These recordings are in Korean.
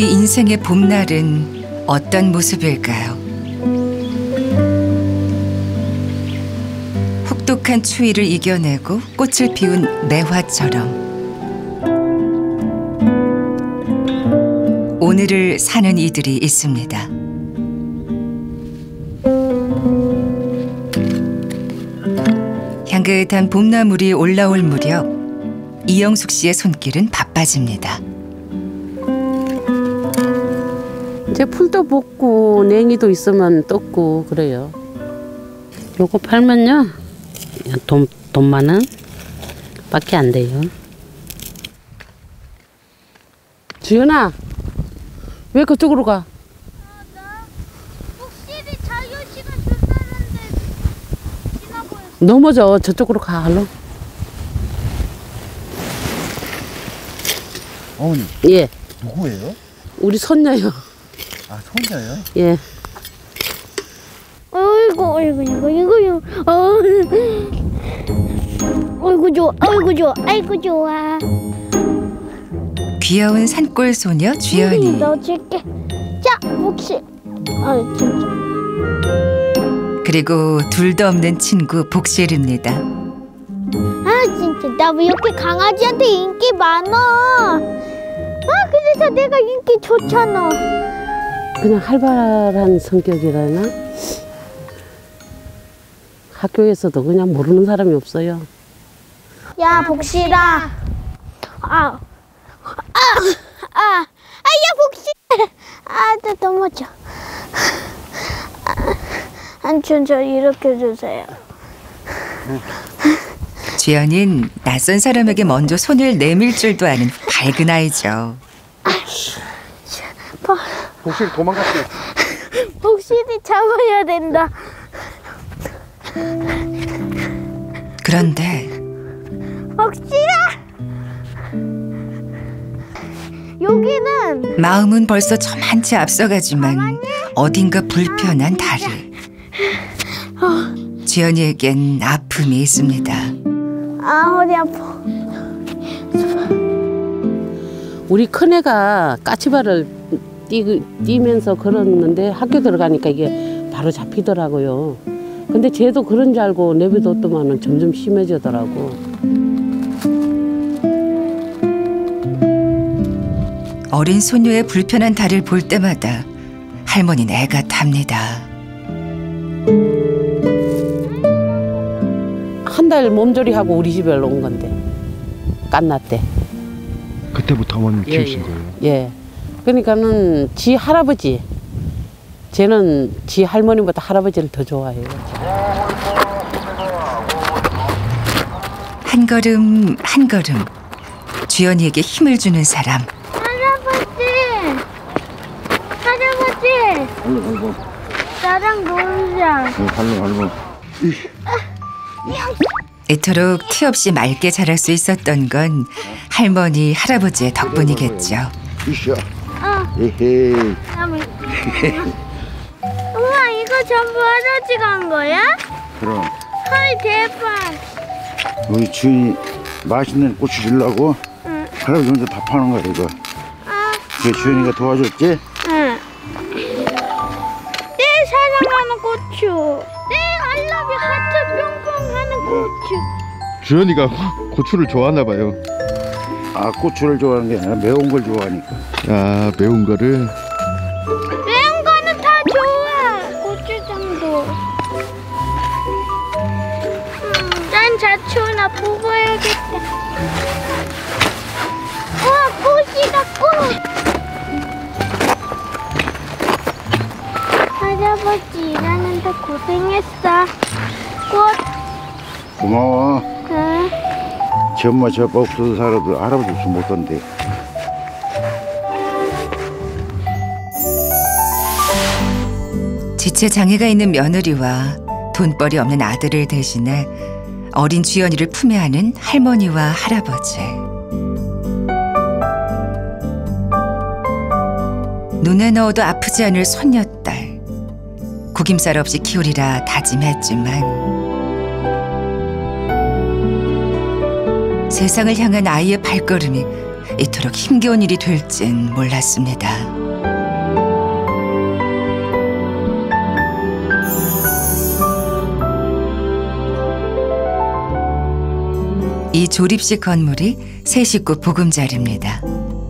우리 인생의 봄날은 어떤 모습일까요? 혹독한 추위를 이겨내고 꽃을 피운 매화처럼 오늘을 사는 이들이 있습니다. 향긋한 봄나물이 올라올 무렵 이영숙 씨의 손길은 바빠집니다. 이제 풀도 볶고 냉이도 있으면 떴고 그래요. 요거 팔면요 돈만 원 밖에 안 돼요. 주연아, 왜 그쪽으로 가? 나 혹시 자유시간 준다는데 지나버렸어. 넘어져. 저쪽으로 가. 얼른. 어머니. 예. 누구예요? 우리 손녀요. 아, 손자요? 예. 어이구 이거 어이구 좋아 어이구 좋아 아이고 좋아. 귀여운 산골 소녀 주연이. 너 줄게. 자 혹시 아 진짜. 그리고 둘도 없는 친구 복실입니다. 아 진짜 나 왜 이렇게 강아지한테 인기 많아? 아 그래서 내가 인기 좋잖아. 그냥 활발한 성격이라나? 학교에서도 그냥 모르는 사람이 없어요. 야 복실아. 야 복실. 나 넘어져. 안춘 저 이렇게 주세요. 주연인 낯선 사람에게 먼저 손을 내밀 줄도 아는 밝은 아이죠. 복실 도망갔어요. 복실이 잡아야 된다. 그런데 복실아. 여기는 마음은 벌써 저만치 앞서가지만 어딘가 불편한 다리. 주연이에겐 아픔이 있습니다. 허리 아파. 우리 큰애가 까치발을 뛰면서 걸었는데 학교 들어가니까 이게 바로 잡히더라고요. 근데 쟤도 그런 줄 알고 내비뒀더만은 점점 심해지더라고. 어린 소녀의 불편한 다리를 볼 때마다 할머니는 애가 탑니다. 한 달 몸조리하고 우리 집에 온 건데 깐나 때. 그때부터 어머님 키우신 거예요? 예. 그러니까는 지 할아버지, 쟤는 지 할머니보다 할아버지를 더 좋아해요. 한 걸음 한 걸음 주연이에게 힘을 주는 사람. 할아버지. 할로. 나랑 놀자. 할로. 이토록 티 없이 맑게 자랄 수 있었던 건 할머니, 할아버지의 덕분이겠죠. 이샤. 에헤이. 우와 이거 전부 할아버지가 한 거야? 그럼 헐 대박. 우리 주인이 맛있는 고추 주려고 응. 할아버지 혼자 다 파는 거야 이거. 그 주인이가 도와줬지? 응. 내 사랑하는 고추. 내 알라뷰 하트 뿅뿅 하는 고추. 주연이가 고추를 좋아하나 봐요. 아, 고추를 좋아하는 게 아니라 매운 걸 좋아하니까. 아, 매운 거를. 매운 거는 다 좋아. 고추장도. 난 자초나 보고 해야겠다. 우와 꽃이다 꽃. 할아버지 일하는데 고생했어. 꽃. 고마워. 응. 지 엄마 저 아빠 없어서 살아도 할아버지 없으면 못 산대. 지체 장애가 있는 며느리와 돈벌이 없는 아들을 대신해 어린 주연이를 품에 안은 할머니와 할아버지. 눈에 넣어도 아프지 않을 손녀딸. 구김살 없이 키우리라 다짐했지만 세상을 향한 아이의 발걸음이 이토록 힘겨운 일이 될진 몰랐습니다. 이 조립식 건물이 세 식구 보금자리입니다.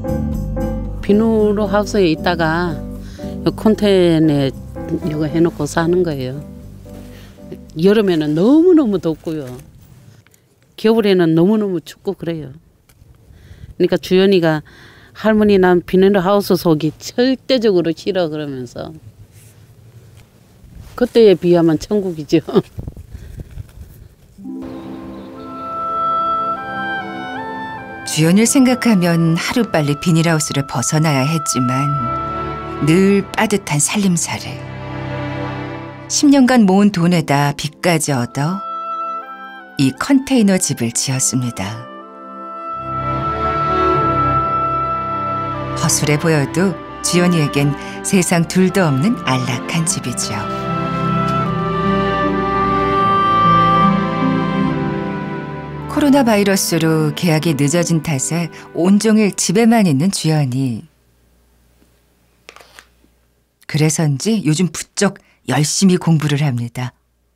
비누로 하우스에 있다가 컨테이너에 이거 해놓고 사는 거예요. 여름에는 너무너무 덥고요. 겨울에는 너무너무 춥고 그래요. 그러니까 주연이가 할머니 난 비누로 하우스 속이 절대적으로 싫어 그러면서 그때에 비하면 천국이죠. 주연을 생각하면 하루빨리 비닐하우스를 벗어나야 했지만 늘 빠듯한 살림살이. 10년간 모은 돈에다 빚까지 얻어 이 컨테이너 집을 지었습니다. 허술해 보여도 주연이에겐 세상 둘도 없는 안락한 집이죠. 코로나 바이러스로 계약이 늦어진 탓에 온종일 집에만 있는 주연이. 그래서인지 요즘 부쩍 열심히 공부를 합니다.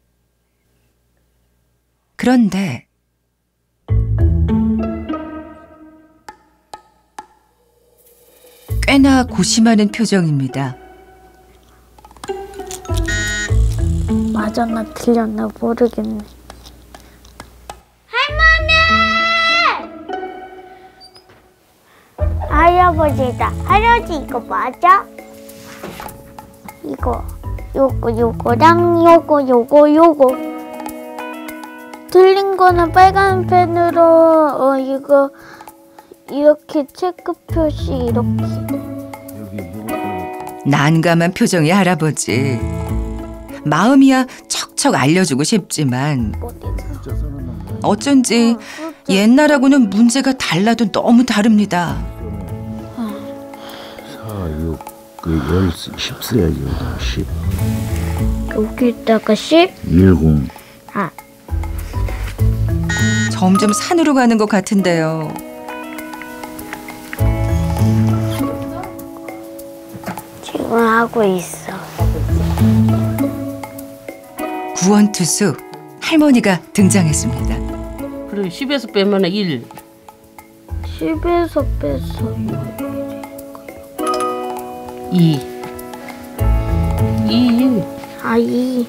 그런데 꽤나 고심하는 표정입니다. 맞았나 틀렸나 모르겠네. 할아버지다. 할아버지 이거 맞아? 이거 요거랑 요거 틀린 거는 빨간 펜으로 이거 이렇게 체크 표시 이렇게. 난감한 표정의 할아버지. 마음이야 척척 알려주고 싶지만 어쩐지 옛날하고는 문제가 달라도 너무 다릅니다. 10 써야지. 10. 여기다가 10? 10. 아. 점점 산으로 가는 것 같은데요. 지금 하고 있어. 구원투수 할머니가 등장했습니다. 그리고 10에서 빼면 1. 10에서 뺐어요. 2. 2. 아, 2.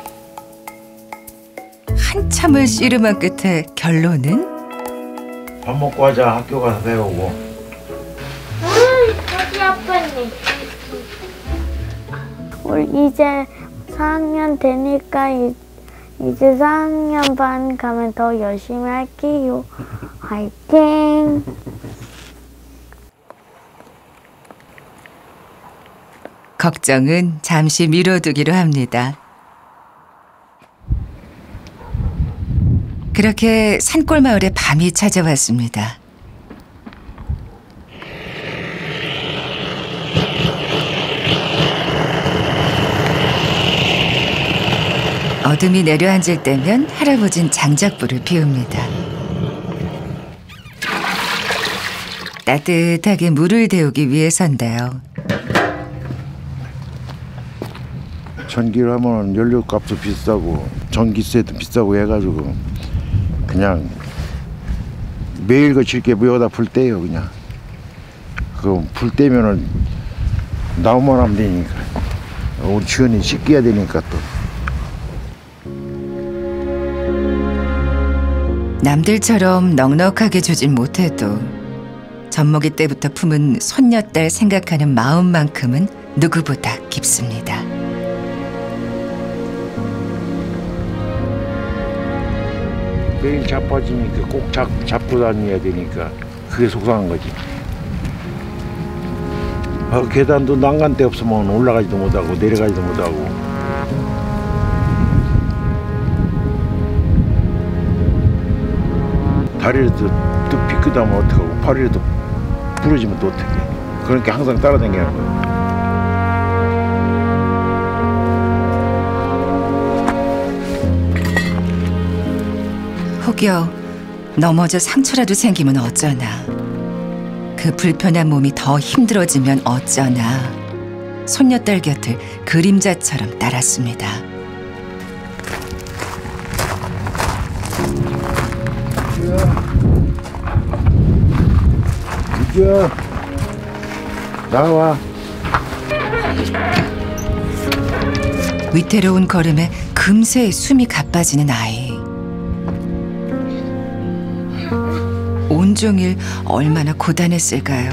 한참을 씨름한 끝에 결론은 밥 먹고 하자. 학교 가서 배우고. 저기 아빠님. 우리 이제 4학년 되니까 이제 4학년 반 가면 더 열심히 할게요. 화이팅! 걱정은 잠시 미뤄두기로 합니다. 그렇게 산골 마을에 밤이 찾아왔습니다. 어둠이 내려앉을 때면 할아버진 장작불을 피웁니다. 따뜻하게 물을 데우기 위해서인데요. 전기를 하면 연료값도 비싸고 전기세도 비싸고 해가지고 그냥 매일 거칠 게 여기다 불 떼요. 그냥 그 불 떼면은 나무만 하면 되니까 우리 주연이 씻겨야 되니까 또. 남들처럼 넉넉하게 주진 못해도 젖먹이 때부터 품은 손녀딸 생각하는 마음만큼은 누구보다 깊습니다. 매일 자빠지니까 꼭 잡고 다녀야 되니까 그게 속상한 거지. 계단도 난간대 없으면 올라가지도 못하고 내려가지도 못하고. 다리라도 또 삐끗하면 어떡하고 팔이라도 부러지면 또 어떡해. 그러니까 항상 따라다니는 거야. 혹여 넘어져 상처라도 생기면 어쩌나. 그 불편한 몸이 더 힘들어지면 어쩌나 손녀딸 곁을 그림자처럼 따랐습니다. 드디어 나와. 위태로운 걸음에 금세 숨이 가빠지는 아이. 온종일 얼마나 고단했을까요?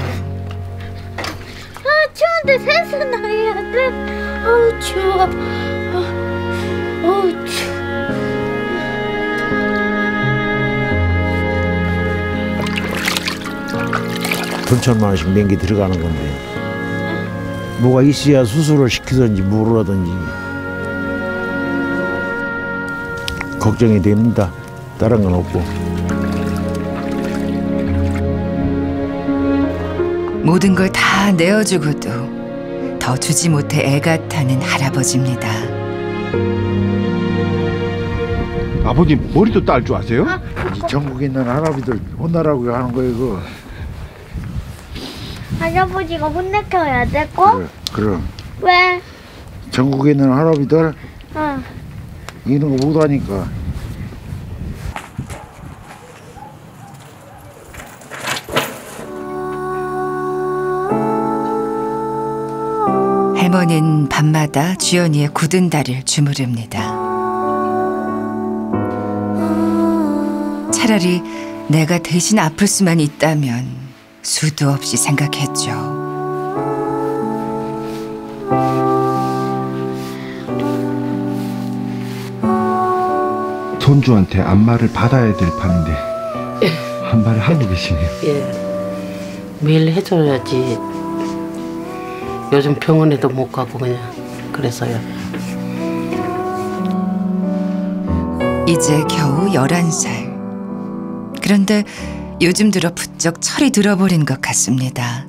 추운데 세수나 해야 돼. 어우 추워. 어우 추워. 돈 1,000만 원씩 맹기 들어가는 건데 뭐가 있어야 수술을 시키든지 뭐를 하든지 걱정이 됩니다. 다른 건 없고. 모든 걸 다 내어주고도 더 주지 못해 애가 타는 할아버지입니다. 아버님 머리도 딸 줄 아세요? 이 전국에 있는 할아버지들 혼나라고 하는 거예요. 그거. 할아버지가 혼내켜야 돼 꼭? 그럼 왜? 전국에 있는 할아버지들 응. 이런 거 못하니까. 할머니는 밤마다 주연이의 굳은 다리를 주무릅니다. 차라리 내가 대신 아플 수만 있다면 수도 없이 생각했죠. 손주한테 안마를 받아야 될 판인데 안마를 하고 계시네요. 예. 매일 해줘야지. 요즘 병원에도 못 가고 그냥 그래서요. 이제 겨우 11살. 그런데 요즘 들어 부쩍 철이 들어버린 것 같습니다.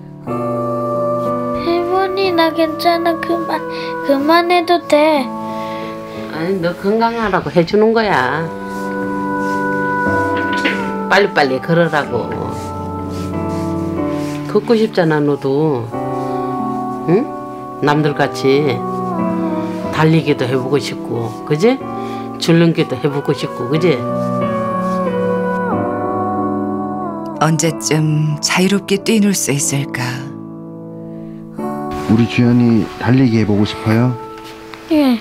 할머니 나 괜찮아. 그만해도 돼. 아니 너 건강하라고 해주는 거야. 빨리빨리 걸으라고. 걷고 싶잖아 너도. 응? 남들같이 달리기도 해보고 싶고 그지? 줄넘기도 해보고 싶고 그지? 언제쯤 자유롭게 뛰놀 수 있을까? 우리 주연이 달리기 해보고 싶어요? 예.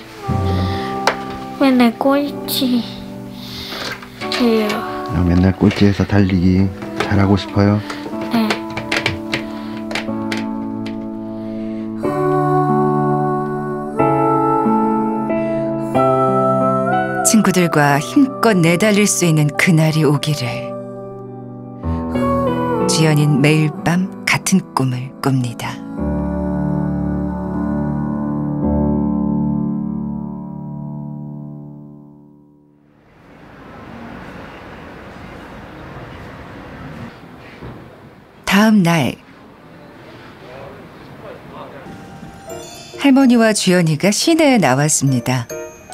맨날 꼴찌 해요. 맨날 꼴찌해서 달리기 잘하고 싶어요? 네. 친구들과 힘껏 내달릴 수 있는 그날이 오기를 주연인 매일 밤 같은 꿈을 꿉니다. 다음 날 할머니와 주연이가 시내에 나왔습니다.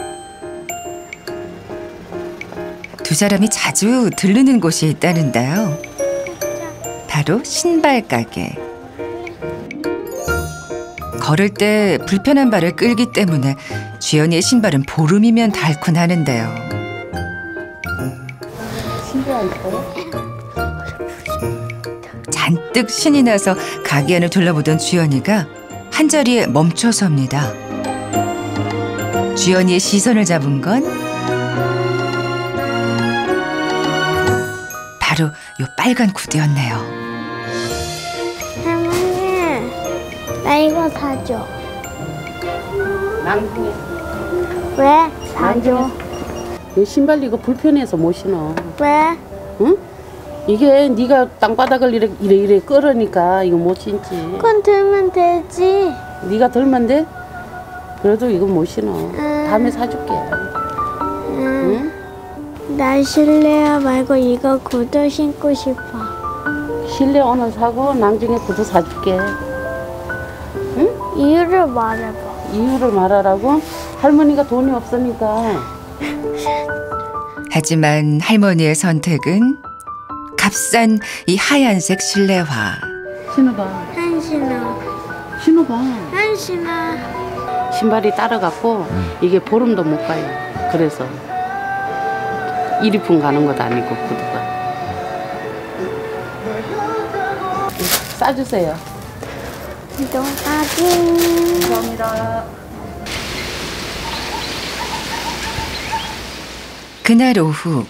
두 사람이 자주 들르는 곳이 있다는데요. 바로 신발 가게. 걸을 때 불편한 발을 끌기 때문에 주연이의 신발은 보름이면 닳곤 하는데요. 잔뜩 신이 나서 가게 안을 둘러보던 주연이가 한자리에 멈춰섭니다. 주연이의 시선을 잡은 건 바로 요 빨간 구두였네요. 할머니, 나 이거 사줘. 낭중에 왜? 사줘. 이 신발 이거 불편해서 못 신어. 왜? 응? 이게 네가 땅바닥을 이래 끌으니까 이거 못 신지. 그건 들면 되지. 네가 들면 돼? 그래도 이거 못 신어. 다음에 사줄게. 응? 나 실내야 말고 이거 구두 신고 싶어. 실내 오늘 사고 나중에 구두 사줄게. 응? 이유를 말해봐. 이유를 말하라고? 할머니가 돈이 없으니까. 하지만 할머니의 선택은 값싼 이 하얀색 실내화. 신어봐. 한신아, 신어봐. 한신아. 신발이 따라갖고 이게 보름도 못 가요. 그래서 일이품 가는 것도 아니고 구두가. 싸주세요. 이동하기. 감사합니다. 그날 오후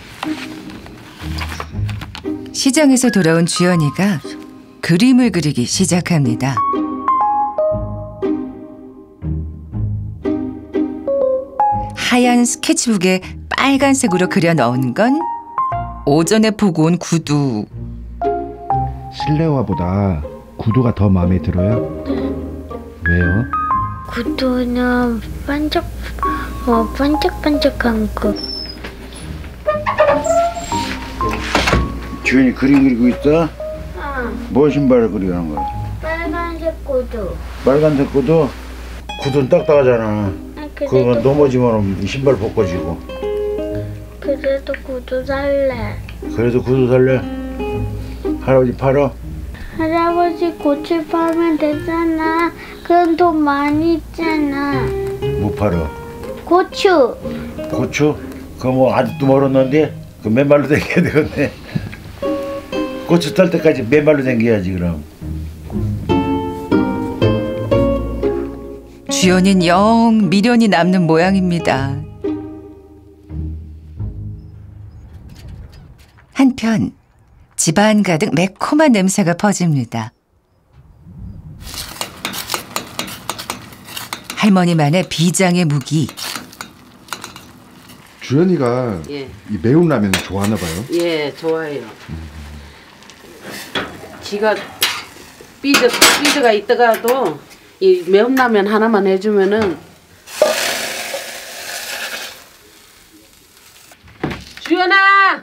시장에서 돌아온 주연이가 그림을 그리기 시작합니다. 하얀 스케치북에 빨간색으로 그려 넣은 건 오전에 보고 온 구두. 실내화보다 구두가 더 마음에 들어요? 왜요? 구두는 반짝반짝한 거. 주연이 그림 그리고 있어? 뭐 신발을 그리는 거야? 빨간색 구두. 빨간색 구두? 구두는 딱딱하잖아. 그건 넘어지면 신발 벗겨지고. 그래도 구두 살래. 그래도 구두 살래? 할아버지 팔아? 할아버지 고추 팔면 되잖아. 그럼 돈 많이 있잖아. 못 팔아. 고추. 고추? 그거 뭐 아직도 멀었는데? 그 맨발로 다녀야 되겠네. 고추 딸 때까지 맨발로 다녀야지 그럼. 주연이는 영 미련이 남는 모양입니다. 한편 집안 가득 매콤한 냄새가 퍼집니다. 할머니만의 비장의 무기. 주연이가 예. 이 매운 라면을 좋아하나 봐요. 예, 좋아해요. 지가 삐드가 있다가도 이 매운라면 하나만 해주면은 주연아!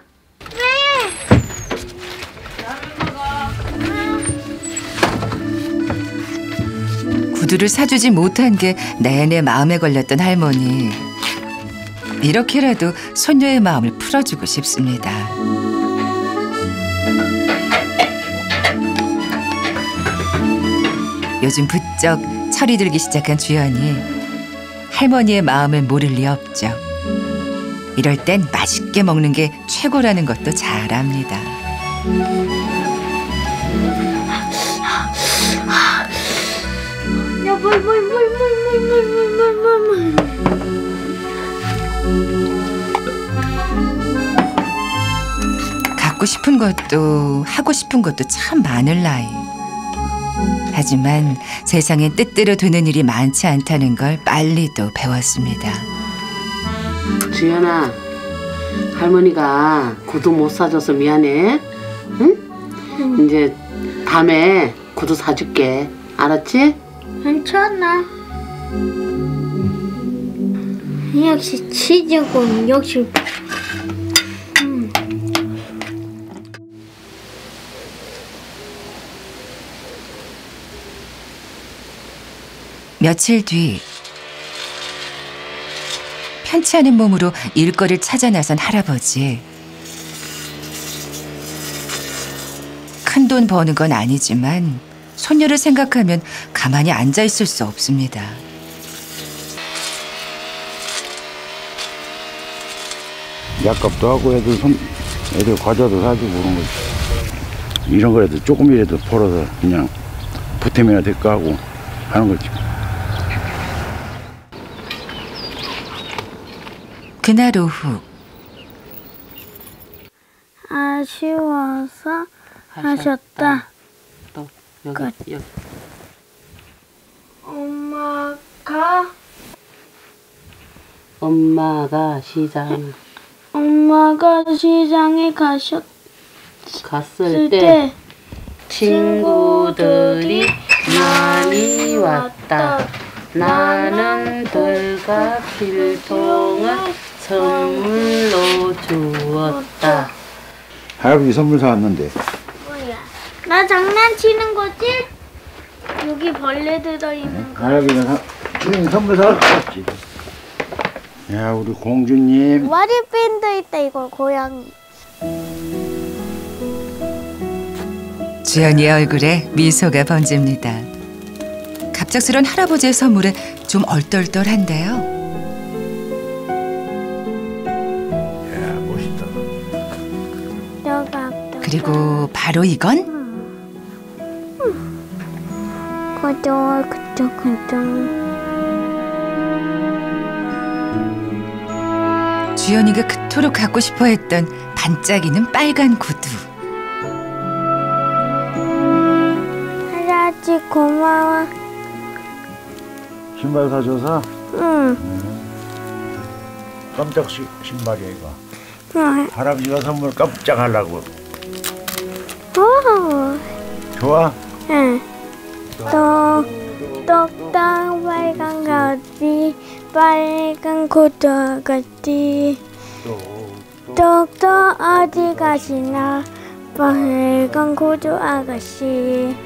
구두를 사주지 못한 게 내내 마음에 걸렸던 할머니. 이렇게라도 손녀의 마음을 풀어주고 싶습니다. 요즘 부쩍 철이 들기 시작한 주연이 할머니의 마음을 모를 리 없죠. 이럴 땐 맛있게 먹는 게 최고라는 것도 잘 압니다. 야, 물. 갖고 싶은 것도 하고 싶은 것도 참 많을 나이. 하지만 세상엔 뜻대로 되는 일이 많지 않다는 걸 빨리도 배웠습니다. 주연아, 할머니가 구두 못 사줘서 미안해. 응? 이제 다음에 구두 사줄게. 알았지? 괜찮아. 역시 치즈군. 역시. 며칠 뒤 편치 않은 몸으로 일거리를 찾아 나선 할아버지. 큰돈 버는 건 아니지만 손녀를 생각하면 가만히 앉아 있을 수 없습니다. 약값도 하고 애들 과자도 사주고 그런 거지. 이런 거라도 조금이라도 벌어서 그냥 보탬이나 될까 하고 하는 거지. 그날 오후 아쉬워서 하셨다. 또 여기. 엄마가 시장에 갔을 때 친구들이 많이 왔다. 나는 들과 필통을 선물로 주었다. 할아버지 선물 사왔는데. 뭐야? 나 장난치는 거지? 여기 벌레 들어있는 거. 할아버지가 주인 선물 사왔지. 야, 우리 공주님. 머리핀도 있다. 이거 고양이. 주연이의 얼굴에 미소가 번집니다. 갑작스런 할아버지의 선물에 좀 얼떨떨한데요. 야, 멋있다. 너가 그리고 바로 이건 그저. 주연이가 그토록 갖고 싶어 했던 반짝이는 빨간 구두. 할아버지 고마워. 신발 사줘서 응. 깜짝 신발이야 이거. 응. 할아버지가 선물 깜짝 하려고. 오. 좋아? 응. 똑딱 빨간 가지 빨간 구두 아가씨 똑똑 어디 가시나 빨간 구두 아가씨.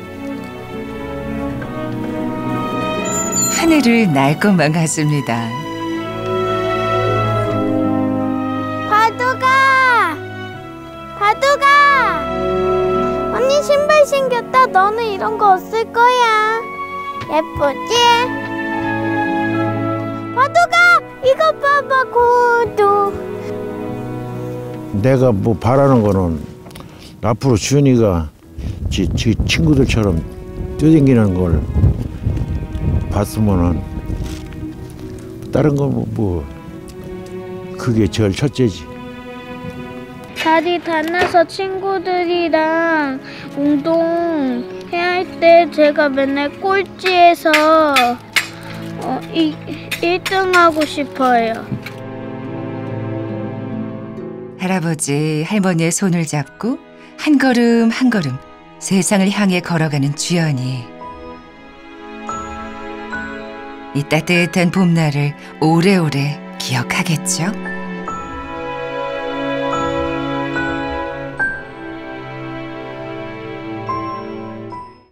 하늘을 날 것만 같습니다. 바둑아 언니 신발 신겼다. 너는 이런 거 없을 거야. 예쁘지? 바둑아 이거 봐봐 구두. 내가 뭐 바라는 거는 앞으로 주연이가 지 친구들처럼 뛰어다니는 걸 봤으면은 다른 건 뭐 그게 제일 첫째지. 다리 닿아서 친구들이랑 운동해야 할 때 제가 맨날 꼴찌해서 1등 하고 싶어요. 할아버지, 할머니의 손을 잡고 한 걸음 한 걸음 세상을 향해 걸어가는 주연이. 이 따뜻한 봄날을 오래오래 기억하겠죠?